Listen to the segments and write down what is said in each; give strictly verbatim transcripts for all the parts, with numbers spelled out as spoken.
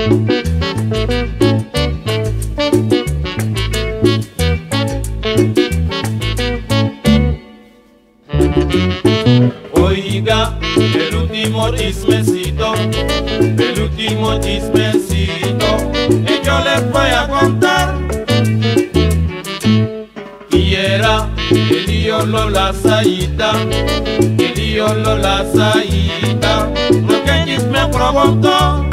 Oiga, el último chismecito, el último chismecito que yo les voy a contar. Y era el diablo la saída, el diablo la saída, lo que el chisme provocó.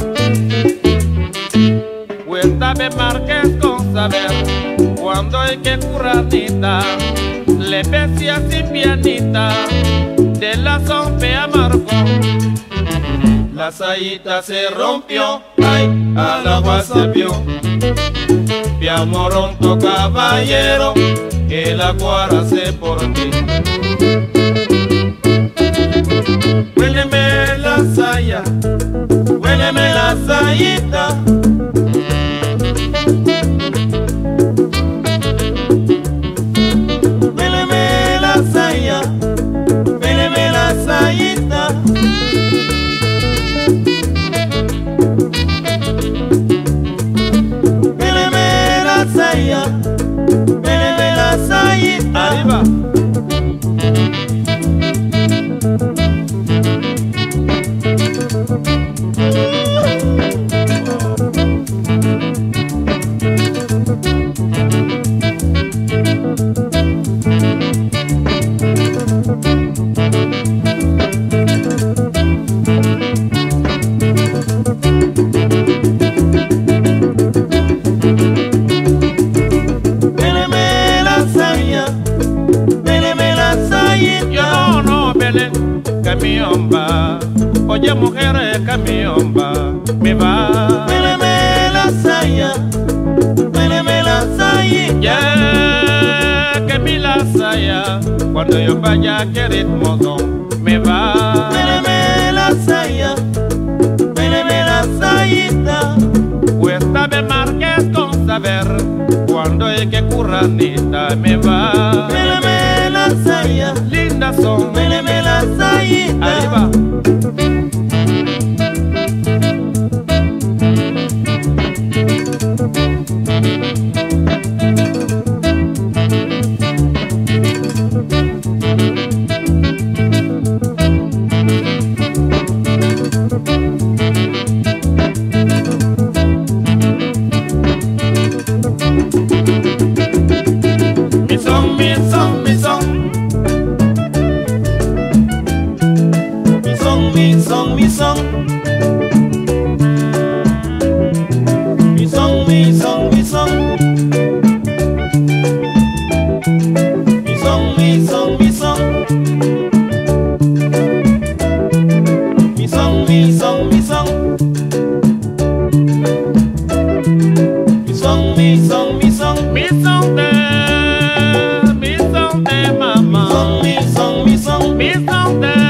Cuenta de Márquez con saber cuando hay que curranita, le decía sin pianita, de la zompe amargo. La saída se rompió, ay, al agua se vio. Piamoronto caballero, que la cuara se por ti. Huéleme la saya, huéleme la sayita. Huéleme la saya, huéleme la sayita. Huéleme la saya, huéleme la sayita. Arriba. Camiomba, oye mujer, camiomba, me va. Huéleme la saya, huéleme la saya. Ya que mi la saya, cuando yo vaya que ritmo son, me va. Huéleme la saya, huéleme la sayita. Cuesta de Márquez con saber, cuando hay que curranita, me va. Huéleme la saya, linda son, huéleme la sayita. Arriba. Mi son, mi son, mi son. Mi son, mi son, mi son, mi son, mi son, mi son, mi son, mi son, mi son, mi son, mi son, mi son, mi son, mi son, mi son de, mi son de mamá, mi son, mi son, mi son de.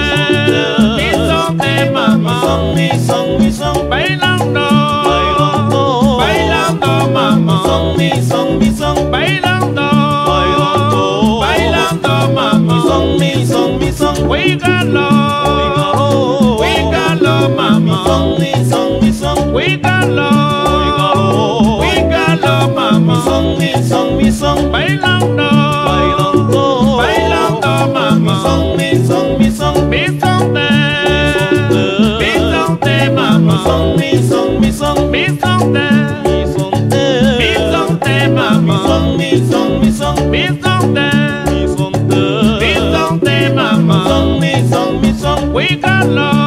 Mi son, mi son, bailando, bailando, bailando, mamá. Son, mi son, mi son, bailando, bailando, bailando, mamá. Son, mi son, mi son, cuídalo, cuídalo, mamá. Son, mi son, mi son, cuídalo, cuídalo, mamá. Son, mi son, mi son, bailando, bailando, bailando, mamá. Son, mi son, mi son, mi son de. Son, mi son, mi son, mi son de, mi son de, mi son de mamá. Son, mi son, mi son, mi son de, mi son de, mi son de mamá. Son, mi son, mi son, cuídalo.